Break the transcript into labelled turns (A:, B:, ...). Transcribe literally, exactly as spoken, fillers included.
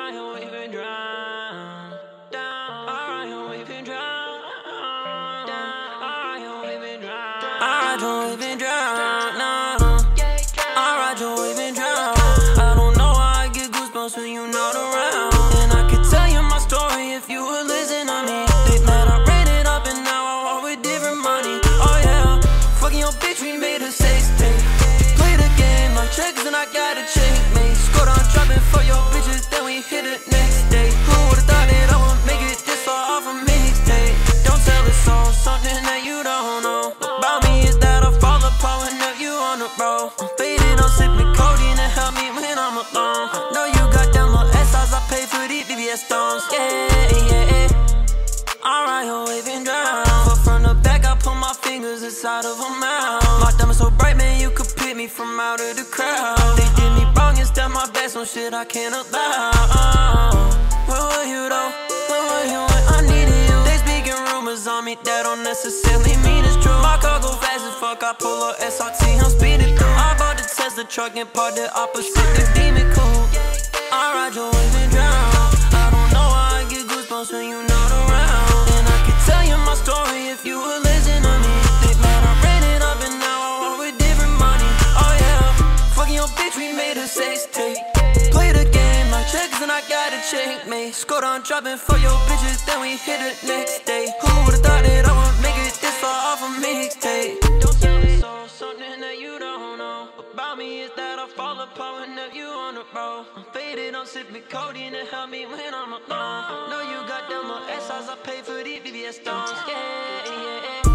A: Alright, you even drown. Down. Alright, you even drown. Down. Alright, you even drown. Alright, you even drown. No, no. Alright, you even drown. I don't know why I get goosebumps when you're not around. And I could tell you my story if you would listen to me. They met, I ran it up and now I walk with different money. Oh yeah, fucking your bitch, we made a sex tape. Play the game like checkers and I got a checkmate. Scored on dropping for your bitches, then we hit it next day. Who would've thought that I would make it this far off a mixtape? Don't tell us all something that you don't know about me is that I fall apart whenever you on the road. I'm faded, I'm sipping codeine to help me when I'm alone. I know you got them little S Is, I pay for these B B S stones. Yeah, yeah. Alright, you're waving drown. But from the back, I put my fingers inside of a mouth. My diamond so bright, man, you could pick me from out of the crowd. They did me wrong and stepped my back, some shit I can't allow. Where were you though? Where were you when I needed you? They speaking rumors on me that don't necessarily mean it's true. My car go fast as fuck, I pull up S R T, I'm speeding through. I bought the Tesla truck and parked the opposite the demon cool. Alright, you're waving drown. I don't know why I get goosebumps when you're not around. And I could tell you my story if you would listen to me. They mad I ran it up and now I walk with different money. Oh yeah, fucking your bitch, we made a sex tape. Play the game like checkers and I got a checkmate. Scored on dropping for your bitches, then we hit it next day. Who would've thought that I would make it this far off a mixtape? Don't tell me so, something that you don't know about me is that I fall apart whenever you on the road. I'm faded, I'm sipping codeine to help me when I'm alone. Know you got them little S Is, I pay for these B B S stones. Yeah, yeah.